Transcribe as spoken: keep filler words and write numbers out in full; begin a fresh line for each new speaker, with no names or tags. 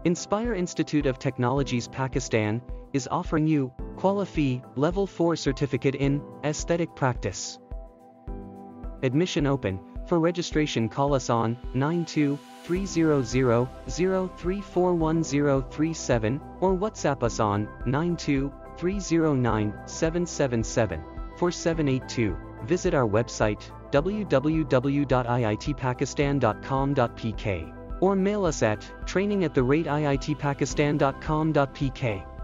Inspire Institute of Technologies Pakistan is offering you Qualifi Level four Certificate in Aesthetic Practice. Admission open. For registration call us on nine two three zero zero zero three four one zero three seven or WhatsApp us on nine two three zero nine seven seven seven four seven eight two. Visit our website w w w dot i i t pakistan dot com dot p k or mail us at training at the rate i i t pakistan dot com dot p k.